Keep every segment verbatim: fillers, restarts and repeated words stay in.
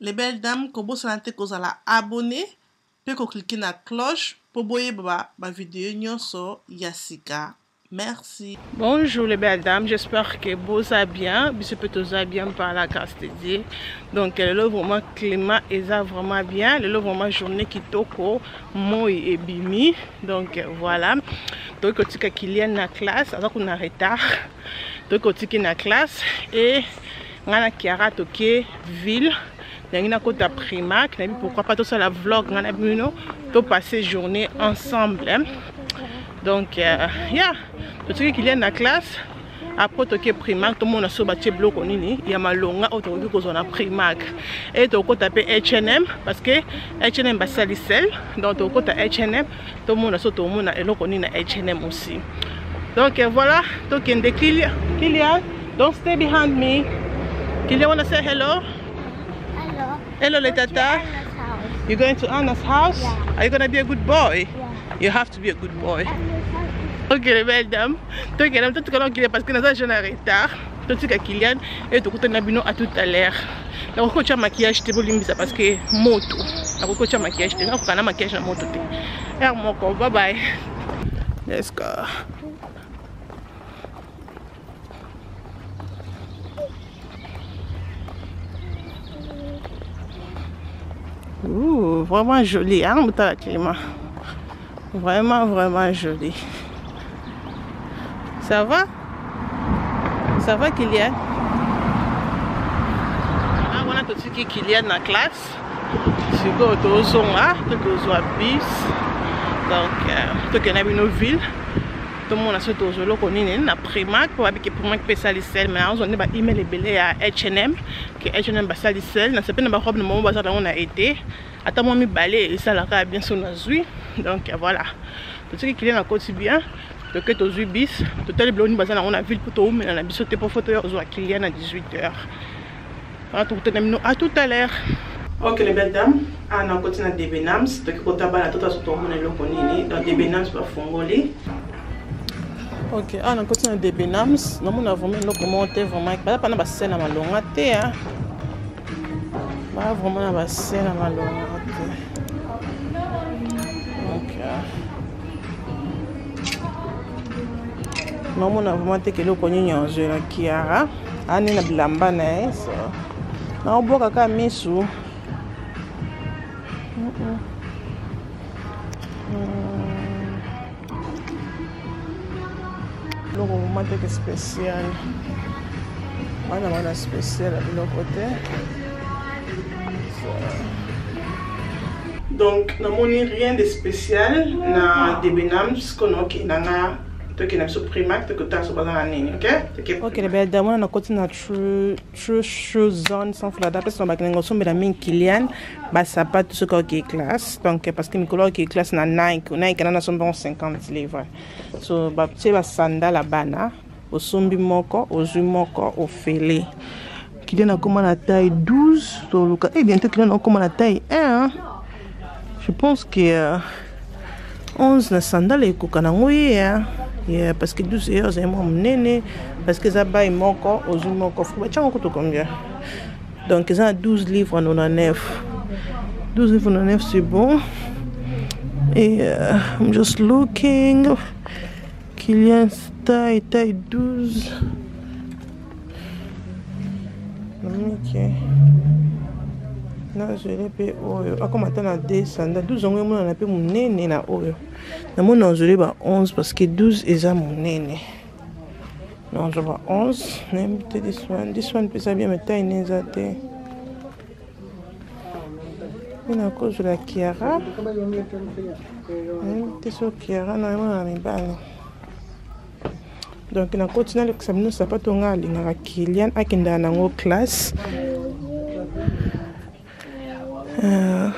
les belles dames, comme vous savez que vous allez abonner, puis que cliquez sur la cloche pour voir ma vidéo sur Yassika. Merci. Bonjour les belles dames, j'espère que vous allez bien. Vous peut tous bien par la grâce de Dieu. Donc le vraiment climat est vraiment bien. Le vraiment journée qui toko moi et bimi. Donc voilà. Donc quand tu qu'il y a la classe, alors qu'on a retard. Donc quand tu la classe et on a qui a toqué ville. Il y a côté primac. Pourquoi pas tout ça la vlog on a vu nous tout passer journée ensemble. Hein? Donc euh, yeah. Tout ce qu'il y a dans la classe, après tout ce primac, tout le monde a sauvé bloc il y a malonga autour qu'on a primac. Et tout le taper H and M parce que H and M va salir, donc tout le H and M, tout le monde a sauvé tout le monde a l'eau H and M aussi. Donc voilà, tout le monde Kilian, Kilian, don't stay behind me. Kilian wanna say hello? Hello. Hello, le tata. You're going to Anna's house? Yeah. Are you gonna be a good boy? Yeah. You have to be a good boy. Ok les belles dames, donc il y a tout le parce que nous avons un retard, tout ce qu'il y a et tout le monde à tout à l'heure. Donc quand tu as maquillage, tu peux limiter parce que moto. Donc quand tu as maquillage, tu as un maquillage na moto. Et mon corps, bye bye. Let's go. Ouh, vraiment joli, hein, le climat. Vraiment, vraiment joli. Ça va? Ça va qu'il y a? Ah, on a tout ce qu'il y a dans la classe. C'est quoi, tout le monde là, tout le monde bis. Donc, tout le monde a une ville. Tout le monde a ce tout le monde a une primac. Pour que primac peut salir seul. Mais on a un email belé à H and M. Que H and M va salir seul. Dans ce pays, on a robe de moment où on a été. Attends, moi, mi balai et ça là bien sur nos yeux. Donc voilà. Tout ce qu'il y a dans le quotidien. Donc tu as bis, tout les blondes basés dans la ville pour tout, mais on a bis sauté pour photo aux clients à dix-huit heures. Voilà, tout à tout à l'heure. Ok les belles dames, on a continué à Debenhams, donc quand tu as tout à tout le monde est là, donc Debenhams va fongoler. Ok, on a continué à Debenhams, nous on a vraiment le commenté vraiment, pas pas na scène à malonga té hein. Pas vraiment na scène à malonga té. Donc non, on a vraiment été que le connu en jeu la Kiara. Anne na blamba na eso. Na obo kaka misu. Le moment était spécial. On a un spécial à l'autre côté. Donc, nous n'avons rien de spécial dans Debenhams qu'on a qui n'a donc il y a ce primac que tu as sur la ligne, ok? Ok, les belles dames, on a continué à true true zone sans flada parce qu'on va gagner ensemble la mine Kilian, bah ça pas tout ce qui est classe, donc parce que Nicolas qui est classe na Nike, Nike on a son cinquante livres, so bah c'est la sandale la bana, au sombi moko, au zu moko, au félé. Kilian a comment la taille douze, sur le cas, et bientôt Kilian a comment la taille un. Je pense que euh, onze na sandale et kokanangoye hein. Yeah, parce que douze heures c'est moi nene parce que ça baille moko ozu moko faut ba chango to combien donc ça douze livres quatre-vingt-dix-neuf douze livres quatre-vingt-dix-neuf c'est bon et uh, I'm just looking Kilian taille taille douze ok non je l'ai payé oyo ako matana descendre douze on mo na pe munene na oyo na mo na je ba onze parce que douze eza munene non je ba onze même te this one this one pesa bien mais taille neza te ina cause la Kiara même te so Kiara na mo na mibalo donc na continue l'examen sapato nga linga Kilian akenda na ngo classe. Euh,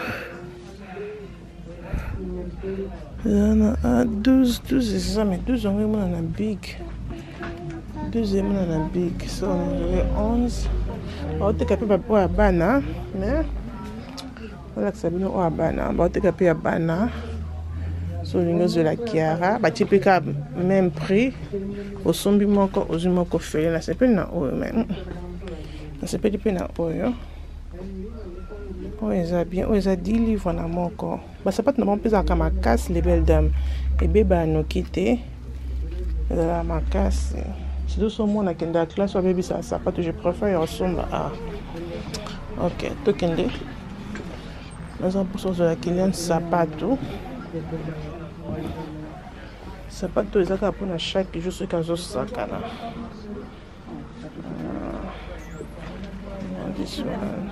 douze, douze, c'est ça, mais douze, on est dans big. douze, on est dans big. So, on est onze. On est capable de faire bana, mais on a capable de faire bana. On est capable de faire bana. So, on est la Kiara. Bah, tu peux même prix. Au sombi moko, au zuma ko fait. Là, c'est pas na oyo, mais c'est pas du na oyo. Oui, ça bien. Oui, ça dix livres na moko. Bah ça pas de plus à ma casse les belles dames. Et bébé nous quitter. La ma casse. C'est tout ce monde qui est dans la classe ou bébé ça ça pas je préfère ressemble à. OK, to kende. Nous avons pour ça la cliente sapato. Sapato ils ont pour chaque jour ce qu'ils ont sakana. This one.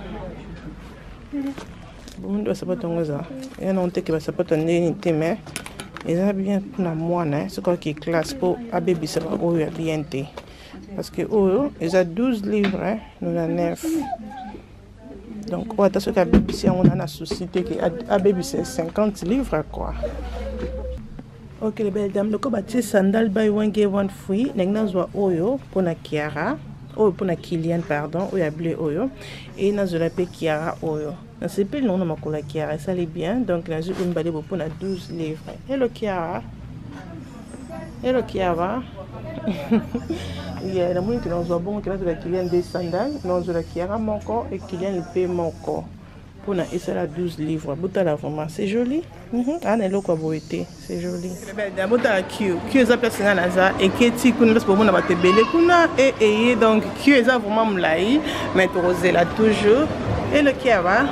Bon, doit sapato ngoza. Et on te que va sapato ndeni teme. Ils ont bien na moi né, c'est quoi qui classe pour a bébé ça au bien té. Parce que oh, ils ont douze livres, hein, nous a neuf. Donc, on a ce qu'à bébé si on a la société qui a bébé c'est cinquante livres quoi. OK les belles dames, le ko bâti sandal buy one get one free, n'engna zwa oyo pour na Kiara. Oyo pour na Kylian pardon, oyo a blé oyo et na zola pe Kiara oyo. Na sepel non na makola Kiara, ça allait bien donc na zo une balé pour na douze livres. Hello Kiara. Hello Kiara. Yeah, na moni que nous avons que na Kylian des sandales, na zola Kiara mon corps et Kylian le paie mon corps. Pour na et ça la douze livres. Bouta la vraiment, c'est joli. Mhm. Ah na loko boité, c'est joli. Le belle dame bouta Q. Q za personne na za et keti kuna parce pour mona ba tebele kuna et et donc Q za vraiment mlai mais rosé là toujours. Et le Kiara.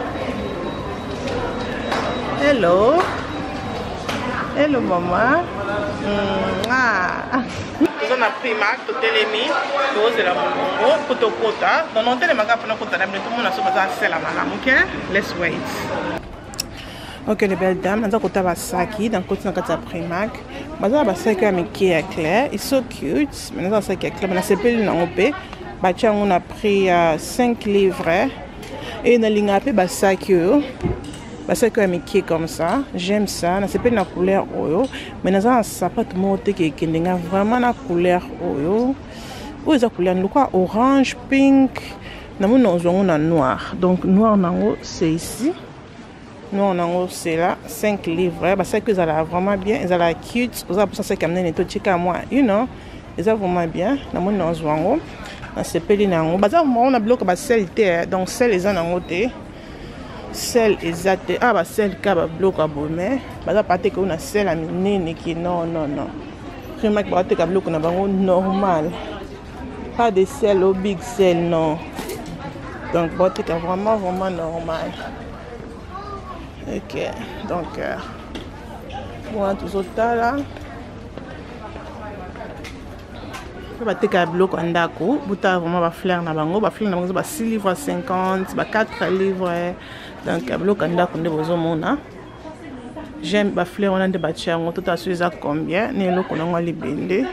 Hello. Hello maman. Mm, ah. Nous avons pris Mac, tout télémi, tout la monongo, pour tout kota. Donc on télémi pour nous kota, tout le monde a sauvé ça la madame, ok? Let's wait. Ok les belles dames, nous avons kota basaki, donc continue à kota Primark. Nous avons basaki avec qui est clair, it's so cute. Nous avons basaki clair, mais c'est pas une opé. Bacha on a pris cinq livres et nous avons pris basaki. Parce que c'est comme ça, j'aime ça. C'est pas la couleur oyo, mais nous avons un sapat monté qui est vraiment la couleur oyo. Ou la couleur quoi orange, pink. Nous avons un noir. Donc noir c'est ici. Noir c'est là, cinq livres. Parce que ça vraiment bien, ils ont cute. Vous avez pour ça que nous avons moi, you know. Ils ont vraiment bien. Nous avons un c'est pas les nango. Bah ça on a bloqué bah celle donc celle les en angoté. Celle exacte ah bah celle qui a bloqué à bomber bah ça pas que on a celle à minene qui non non non Primark bah te bloqué na bango normal pas de celle au big cell non donc bah te vraiment vraiment normal. OK donc euh, bon tout ça là ba te ka bloqué ndako buta vraiment ba fleur na bango ba fleur na bango ba six livres cinquante ba quatre livres. Donc, j'aime les fleurs, on a des bâtiments, tout à fait combien. Nous avons les bindés.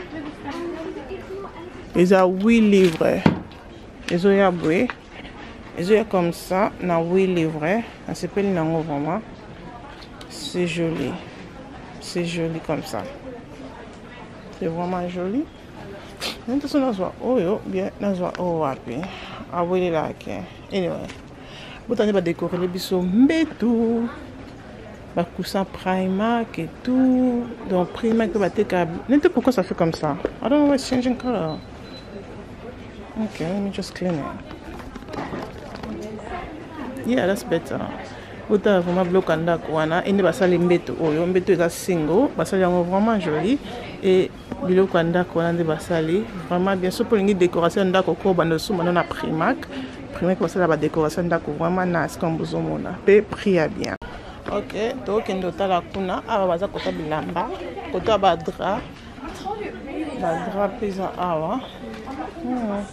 Ils ont huit livres. Ils ont aboué. Ils ont comme ça, na huit livres. C'est pas le nom vraiment. C'est joli. C'est joli comme ça. C'est vraiment joli. Nous avons oh yo bien, nous avons oh wapi. Ah oui là ok. Anyway. Vous allez décorer les bisous mbétou, bah coussin Primark et tout. Donc Primark va te câble. N'importe pourquoi ça fait comme ça. I don't know why it's changing color. Okay, let me just clean it. Yeah, that's better. Vous avez vraiment bloqué en dakwana. Et ne va salir mbétou. Oh, yo mbétou est single. Va salir vraiment joli. Et biloko en dakwana ne va salir vraiment bien. Sauf pour une décoration d'akoko bandosu maintenant na Primark. Primark va salir la décoration d'akoko vraiment nice comme vous mona. Pe prix à bien. OK, donc kendo tala kuna aba baza kota bilamba, kota ba drap. Ba drap pesa awa. Hmm.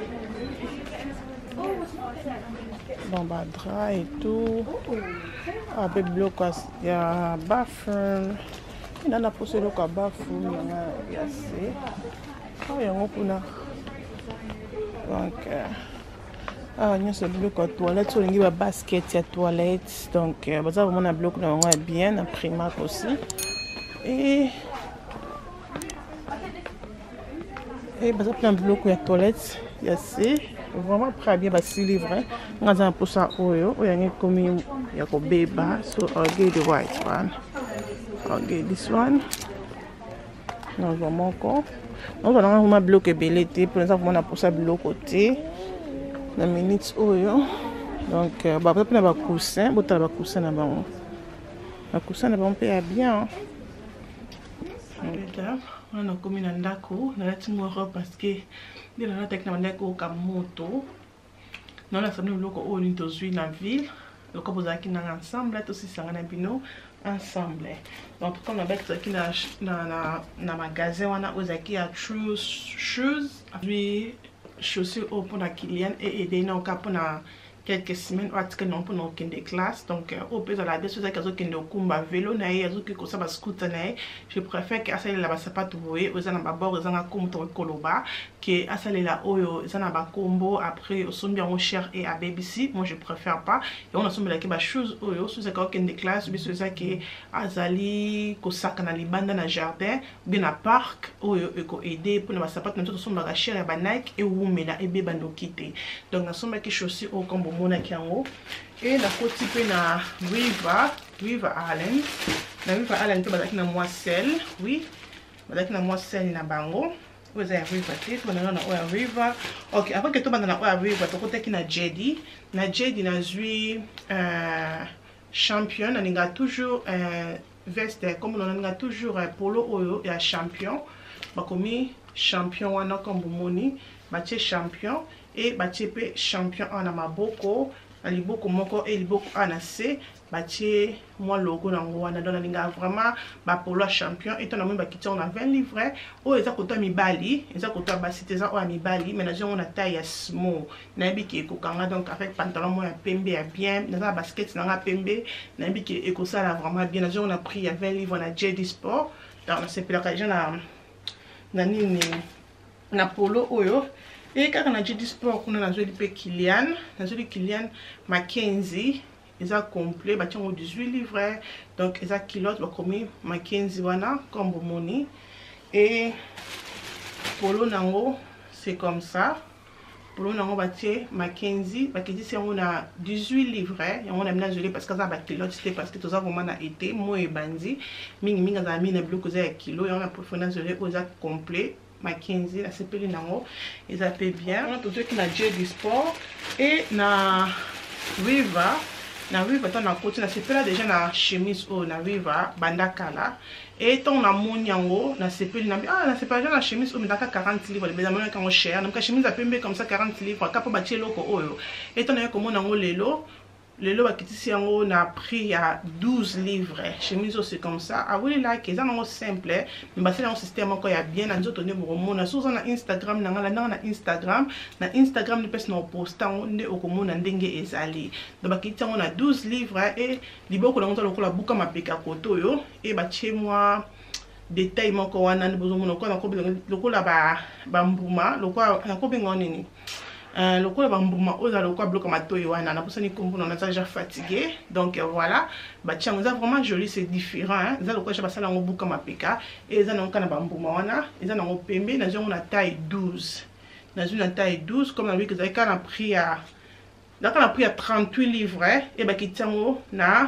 Bon bah drap et tout. Avec bloc il y a baffle. Il en a posé le cas baffle, il y a assez. Oh il y a un kuna. Donc ah il y a ce bloc à toilette, sur il y a basket il y a toilette. Donc bah ça vraiment un bloc là bien, un Primark aussi. Et et bah ça plein bloc il y a toilette, il y a assez. Vraiment très bien, bah six livres. On a un pour ça oyo, il y a une commune, il y a comme bébé, so I'll get the white one. I'll get this one. Non, vraiment encore. On va vraiment bloquer belleté, pour l'instant on a pour ça bloc côté. La minute oyo. Donc bah peut-être na ba coussin, bota ba coussin na bango. Ba coussin na bango pe bien. Mesdames, on a commis un ndako, na lati ngoro parce que de la tek na ndako ka moto. Non la samedi loko o ni tozui na ville. Loko bozaki na ensemble, to si sangana bino ensemble. Donc comme on a bec qui na na na magasin wana ozaki a true shoes, puis chaussures au pour la client et aider na ka pour na quelques semaines ou non pour nos des classes. Donc au peut la des choses qui sont kumba vélo na ya zuki ko saba scooter na. Je préfère que asale la basapato boye oza na babord oza na komto koloba que asale la oyo oza na ba combo après au sombi en cher et à B B C. Moi je préfère pas et on a sombi la ke ba shoes oyo sous ça que des classes biso ça que azali ko saka na libanda na jardin bien na parc oyo eko aider pour na basapato na tout sombi ba cher et ba Nike et wumela et be bando kité. Donc na sombi ke chaussures au combo mona kiango et la côté pe na River River Allen na River Allen to bazaki na moiselle oui bazaki na moiselle na bango oza ya River te to na na oya River. OK après que to bana na oya River to côté ki na Jedi na Jedi na zui euh champion na ninga toujours euh veste comme on a toujours un polo oyo ya champion bakomi champion wana comme moni batie champion et batie pe champion ana maboko na liboko moko et liboko ana se batie moi logo nango wana donc ninga vraiment ba polo champion et on a même ba kiti on a vingt livrets o eza kota mibali eza kota basi teza o mibali mais na on a taille small na biki ko kanga donc avec pantalon mo ya pembe ya bien na basket na nga pembe na biki eko sala vraiment bien na on a pris ya vingt livres na J D Sport donc c'est pour la na na nini na polo oyo. Et quand on a dit sport, on a joué le Kylian, on a joué Kylian Mackenzie, ils ont complet, bah tiens dix-huit livrets, donc ils ont kilote, bah comme Mackenzie wana comme money et polo nango c'est comme ça, polo nango bah tiens Mackenzie, bah qui dit c'est on a dix-huit livrets, et on a bien joué parce que ça bah kilote c'était parce que tout ça vraiment a été moi et bandi, mingi mingi a mis le bloc aux kilo et on a préféré jouer aux complet. Mackenzie, la s'appelle nango, ils appellent bien. On a tout ce qui n'a J D Sport et na River, na River ton na côté na s'appelle déjà na chemise au na River bandakala et ton na monyango na s'appelle na ah na s'appelle déjà na chemise au ndaka quarante livres les bézamons quand on cher donc la chemise a pembe comme ça quarante livres kapo batie loko oyo et ton na comme nango lelo lelo bakitisi yango na prix ya douze livres chemise c'est comme ça ah oui là que ça non simple mais bah c'est un système encore ya bien na nzoto ne bomona sur na Instagram na ngala na Instagram na Instagram ne pese na posta nde okomona ndenge ezali donc bakitisi yango na douze livres et liboko na nzoto lokola buka mapeka koto yo et ba chez moi détail moko wana ne bozomona ko na ko lokola ba bambuma lokola na ko benga nini Euh, le coup bambuma oza le coup bloc matoyi wana na posani kombo on a déjà fatigué donc euh, voilà bah tiens on a vraiment joli c'est différent hein ça le coup je passe là on buka mapeka et ça na kana bambuma wana et ça na on pembe na on a taille douze na une taille douze comme on a vu que ça a pris à là on a pris à trente-huit livres et bah qui tiango na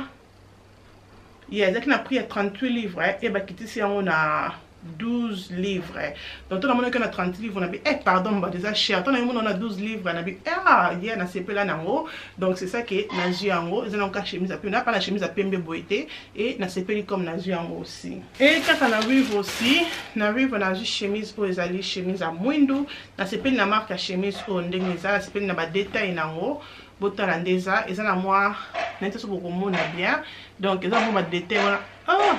yeah ça qui a pris à trente-huit livres et bah qui tient on a douze livres. Donc, tout le monde qui a trente livres, on a dit, eh, pardon, bah, déjà cher. Tout le monde on a douze livres, on a dit, ah, il y a un C P là, nango. Donc, c'est ça qui est nazi en haut. Ils ont une chemise à peu, on n'a pas la chemise à pembe boité. Et un C P comme nazi en haut aussi. Et quand on arrive aussi, on arrive, on a une chemise où ils allaient chemise à moindou. Un C P la marque à chemise où on démise, un C P n'a pas détail en haut. Botalandeza, ils ont à moi, n'était pas beaucoup moins bien. Donc, ils ont un détail, ah,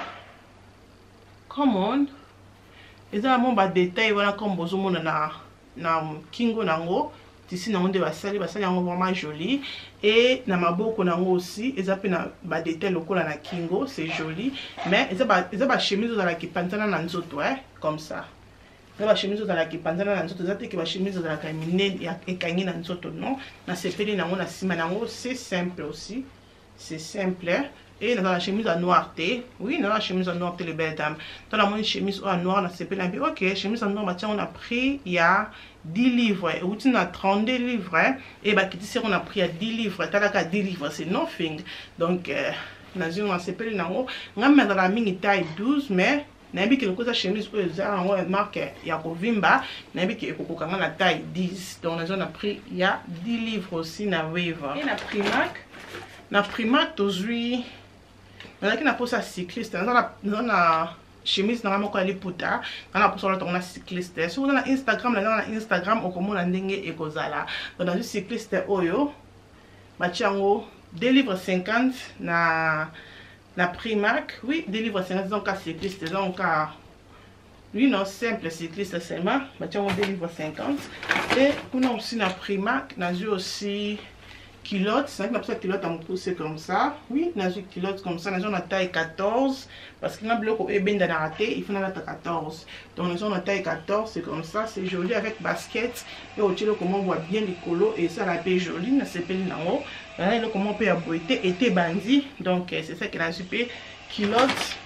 come on. Ils ont un détail voilà comme bozomo na na kingo nango tisi nango de basali basali yango vraiment joli et na maboko nango aussi ils ont na ba détail lokola na kingo c'est joli mais ils ont ba ils ont ba chemise dans la qui pantana na nzoto hein comme ça ils ont ba chemise dans la qui pantana na nzoto ils ont te que ba chemise dans la kamine ya ekangi na nzoto non na sepeli nango na sima nango c'est simple aussi c'est simple et dans la chemise en noir thé oui dans la chemise en noir thé les belles dames dans la chemise en noir on a sepé la ok chemise en noir on a pris il y a dix livres et où tu as trente-deux livres et bah qui dit on a pris à dix livres t'as là qu'à dix livres c'est nothing donc dans une on a sepé le nango on a mis dans la mini taille douze mais nayebi ke lokoza chemise oyo eza yango marque ya kovimba nayebi ke ekokokanga na taille dix donc nazo na prix ya dix livres aussi na Wave. Et na Primark na Primark tozwi nazalaki na posa cycliste naza na chemise na moko ali puta na posa la tona cycliste sur na Instagram na Instagram okomona ndenge ekozala donc na cycliste oyo bachango deux livres cinquante na na Primark. Oui, deux livres cinquante donc à cycliste donc à lui non simple cycliste seulement bachango deux livres cinquante. Et on a aussi na Primark na aussi culotte, c'est vrai que la culotte a poussé comme ça. Oui, na une culotte comme ça, na taille quatorze parce que na bloc est bien dans raté, il faut na quatorze. Donc na une taille quatorze, c'est comme ça, c'est joli avec basket et au tilo comment on voit bien les colos et ça la paix jolie, na sepel na haut. Là le comment on peut aboiter été bandit. Donc c'est ça que la super culotte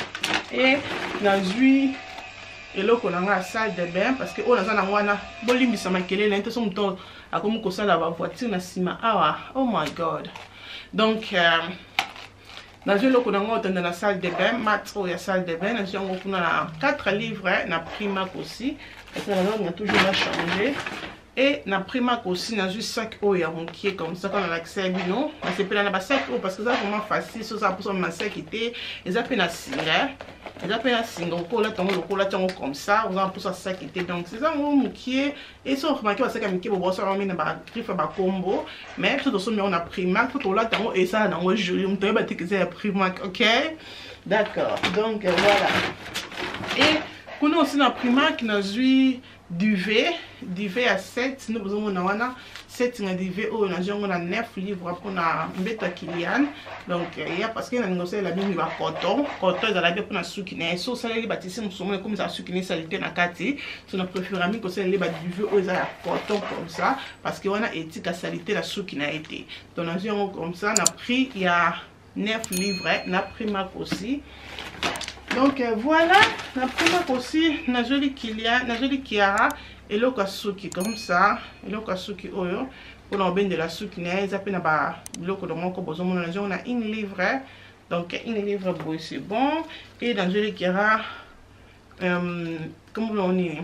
et na une et là on a la salle de bain parce que on a na wana bolimbisa makele na nteso muto akomu ko sala ba voiture na sima awa. Oh my god. Donc euh na je loko na ngota na salle de bain matro ya salle de bain na je ngoko na quatre livres na Primark aussi parce que on a toujours la changer. Et na Primark aussi na juste sac eau ya monkier comme ça quand on a accès bino na c'est pas na ba sac eau parce que ça vraiment facile so ça pour son masque était et ça peut na singre et ça peut na singre ko la tongo ko la tongo comme ça on a pour ça sac était donc c'est ça mon monkier et ça remarqué ba sac à monkier bo ça on met na ba griffe ba combo mais tout ça on a Primark tout là tongo et ça na joli on te ba te que c'est Primark. OK, d'accord. Donc voilà. Et qu'on a aussi na Primark na zui duvet duvet à sept nous besoin na wana sept na duvet oh na jongo na neuf livres pour na mbeta Kilian. Donc il y a parce que na négocier la bingi ba coton coton za la bien pour na suki na so ça les bâtisseurs nous sommes comme ça suki na salité na kati so na préféré mi ko ça les ba duvet oh za coton comme ça parce que wana éthique à salité la suki na été donc na jongo comme ça na prix il y a neuf livres na Primark aussi. Donc euh, voilà, la Primark aussi, na joli Kilia, na joli Kiara, et le kasuki comme ça, et le kasuki oyo, pour l'embêter de la suki, na zappé na ba, le ko donc on besoin mon on a une livre, donc une livre boy c'est bon, et dans joli Kiara, euh, comment on dit?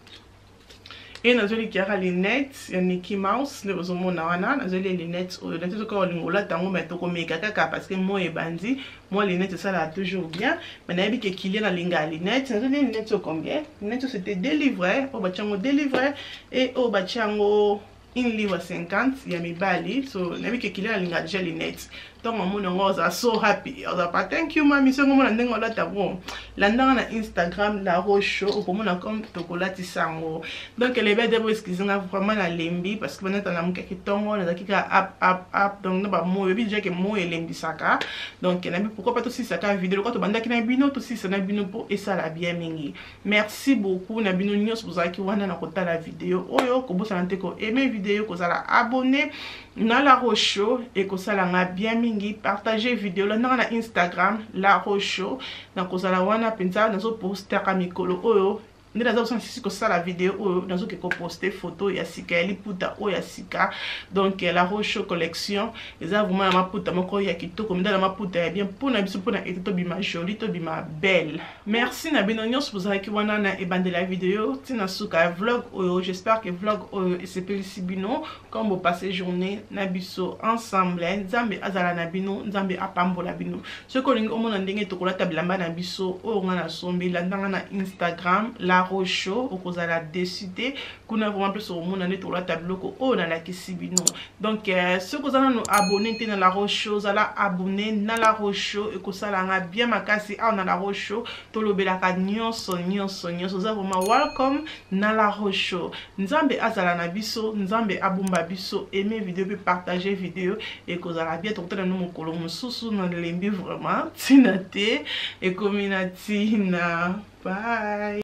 Et na joli Kiara lunettes, ya Mickey Mouse, ne besoin mon wana, na joli lunettes, oyo, na tout ko lingola tango meto ko meka kaka parce que moi et bandi. Moi, les lunettes, ça là toujours bien. Mais il y a que Kylian a les lunettes. Les lunettes, combien? Les lunettes, c'était deux livres. Au bachango deux livres. Et au bachango un livre cinquante. Il y a mes bali. So, il y a que Kylian a déjà les lunettes. Donc, mon on est so happy. On a pas thank you, mami. So, on a dit on l'a tabou. Là-dedans, on a Instagram, la roche. Au moment on a comme chocolat sango. Donc, les belles d'abord, ce qu'ils ont vraiment la lembi. Parce que maintenant, on a mon kaki tongo. On a kaki up, up, up. Donc, on a moi, je dis que moi, et lembi saka. Donc, on a pourquoi pas aussi ça quand vidéo quand on banda qui na bino aussi ça na bino pour et ça la bien mingi. Merci beaucoup na bino nyos pour ça qui wana na kota la vidéo. Oyo ko bosa nte ko aimer vidéo ko ça la abonner na la rocho et ko ça la nga bien mingi partager vidéo là na Instagram la rocho na ko ça la wana penza na zo poster ka mikolo oyo. Nous avons aussi ça la vidéo où nous avons posté photo ya sika eli puta o ya sika donc la roche collection les a vraiment ma puta moko ya kitoko mais dans ma puta bien pour na biso pour na eto bima joli to bima belle. Merci na bino nyos pour qui wana na ebande la vidéo tina suka vlog oyo j'espère que vlog oyo et c'est ici bino comme vous passez journée na biso ensemble nzambe azala na bino nzambe apambola bino ce ko lingo mona ndenge to kolata bilamba na biso o nga na sombi la ndanga na Instagram la rocho okozala décider kuna vraiment plus au monde net la tableau ko o na la kisibino donc ce que vous allez nous abonner na la rocho zala abonner na la rocho et ko sala nga bien makasi a na la rocho to lobela ka nyonso nyonso nyonso za vraiment welcome na la rocho nzambe azala na biso nzambe abumba biso aimer vidéo puis partager vidéo et ko zala bien to tena no mokolo mususu na lembi vraiment tinate et community na bye.